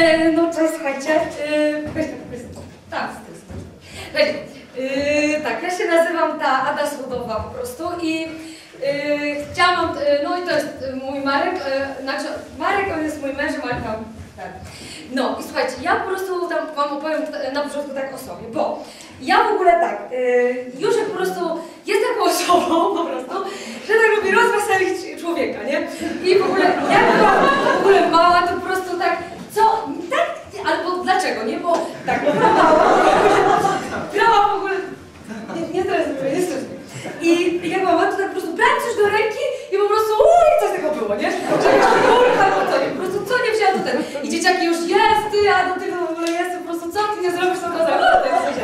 No cześć, słuchajcie. Tak, słuchajcie. Tak, ja się nazywam ta Ada Słodowa po prostu i chciałam, no i to jest mój Marek, znaczy Marek, on jest mój mężem, ale tam, tak. No i słuchajcie, ja po prostu tam wam opowiem na początku tak o sobie, bo ja w ogóle tak, już jak po prostu jest taką osobą po prostu, że tak lubię rozweselić człowieka, nie? I w ogóle, jak byłam w ogóle mała, to po prostu tak, co, tak, albo dlaczego, nie? Bo tak, brałam w ogóle, nie stresuję, nie stresuję. I jak mama, to tak po prostu brałam coś do ręki i po prostu coś tego było, nie? Kurwa, albo co, nie? Po prostu co nie wzięłam, to ten. I dzieciaki już jest, ty, a do tego w ogóle jest, po prostu co ty nie zrobisz, to zrobisz, no to jest coś.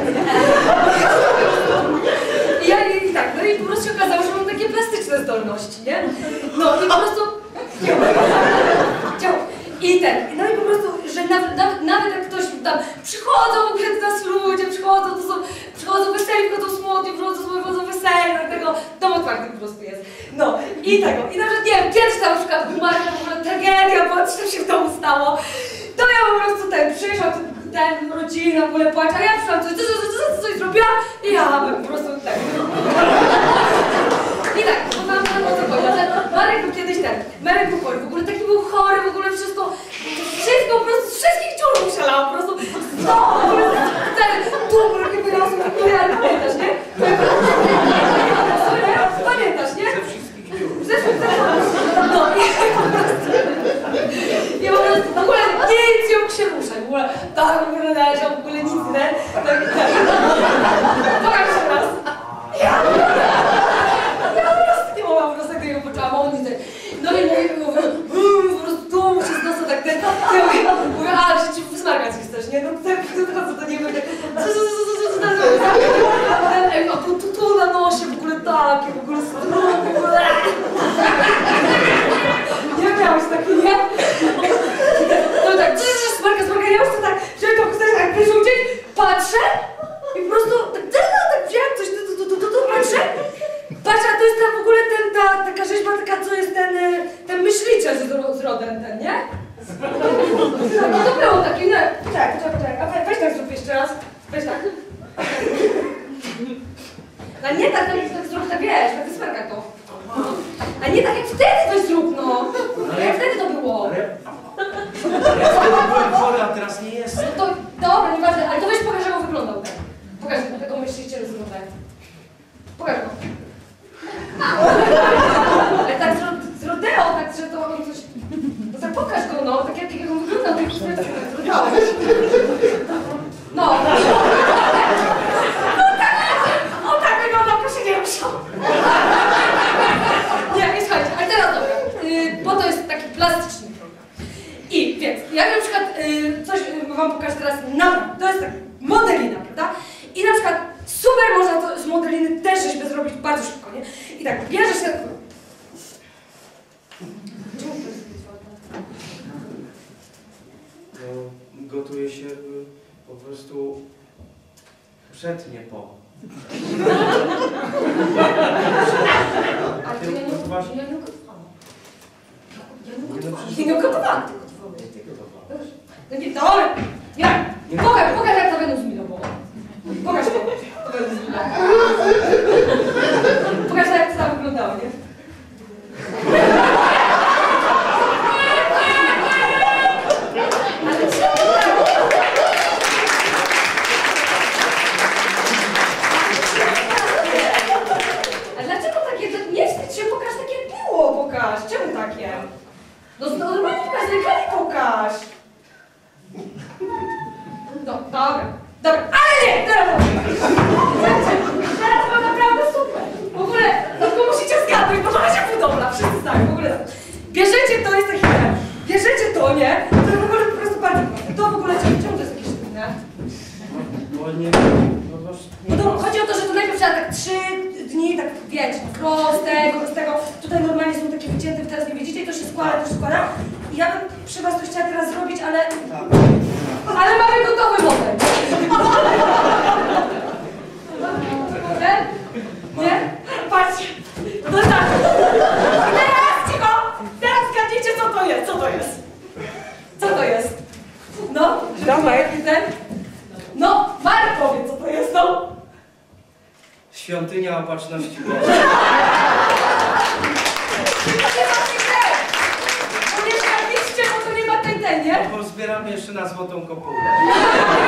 I ja i tak, no i po prostu się okazało, że mam takie plastyczne zdolności, nie? No i po prostu działo. I ten, no i po prostu, że nawet jak ktoś tam przychodzą, kiedy nas ludzie przychodzą weseli, wchodzą smutni, przychodzą weseli, dlatego dom otwarty po prostu jest. No i tego, i nawet nie wiem, kiedyś tam na przykład umarła w ogóle tragedia, bo coś tam się w domu stało, to ja po prostu przyszłam, rodzina w ogóle płacze, a ja przyszłam, coś zrobiła i ja po prostu tak. I tak, bo tam o co chodzi, że Marek był kiedyś Marek był chory, w ogóle taki był chory, w ogóle wszystko po prostu z wszystkich dziur mu szalało, po prostu no, w ogóle tu roki wyrosły, ale pamiętasz, nie? Pamiętasz, nie? Ze wszystkich dziur. Ze wszystkich dziur. No i po prostu w ogóle nic ją się ruszać, w ogóle tak w ogóle leżał, w ogóle nic, nie? Tak. Pokaż się raz. Ja po prostu nie mogłam, po prostu jak jego poczułam, on nic. No i mówię, po prostu tu się z nosa tak ten, ja mówię, a, że ci wysmarkać chcesz, nie? No to do niego, a tu na nosie w ogóle takie, w ogóle strony, w ogóle. Nie miałeś takie, nie? No tak, smarka, ja już to tak, żeby to chcesz tak wyrzucić, patrzę i po prostu tak wziąłem coś, patrzę. Patrz, a to jest tam w ogóle taka rzeźba, taka, co jest ten myśliciel z rodem, ten, nie? No to było takie, nie? Poczekaj, a weź tak zrób jeszcze raz. Weź tak. No nie tak zrób, tak wiesz, tak wysmarkaj to. A nie tak jak wtedy coś zrób, no. Jak wtedy to było. Ja wtedy byłem chory, a teraz nie jest. No to, dobra, nieważne, ale to weź pokaż, jak on wyglądał tak. Pokaż tego myśliciela z rodem. Pokaż go. Ale tak z rodeo, tak, że to on coś... No tak pokaż go, no, tak jak on wyglądał, tak z rodeo. No. On tak wyglądał, proszę nie ruszał. Nie, i słuchajcie, ale teraz dobra, bo to jest taki plastyczny program. I więc, ja na przykład coś wam pokażę teraz, to jest tak modelina, prawda? I na przykład super można to z modeliny też rzeźbę zrobić bardzo szybko, nie? I tak, bierzesz się... No, gotuje się po prostu przed, nie po. Ale to ja nie gotowałam. Ty nie gotowałam. No nie, dobra, nie. Pokaż jak to Wenus Milo. Pokaż to. Pokaż jak to tam wyglądało, nie? Ale czemu tak? A dlaczego takie? Nie wstydź się, pokaż takie było, pokaż. Czemu takie? No normalnie pokaż, rękami pokaż. No, dobra, ale nie, teraz było naprawdę super. W ogóle, no tylko musicie zgadnąć, bo to się podoba, wszyscy znają, w ogóle. Bierzecie to, jest takie, bierzecie to, nie? To w ogóle po prostu bardzo proste. To w ogóle, czemu to jest takie sztywne? Bo nie... No to chodzi o to, że to najpierw trzeba tak 3 dni, tak wiecie, z tego. Tutaj normalnie są takie wycięte, teraz nie widzicie i to się składa, I ja bym przy was to chciała teraz zrobić, ale... Ale mamy gotowy model. Nie? Patrzcie. No tak. Teraz cicho. Teraz zgadnijcie, co to jest. Co to jest? No. Świątynia Opatrzności Bożej. Bo nie zgadliście, bo to nie ma tej, nie? Pozbieramy jeszcze na złotą kopułę.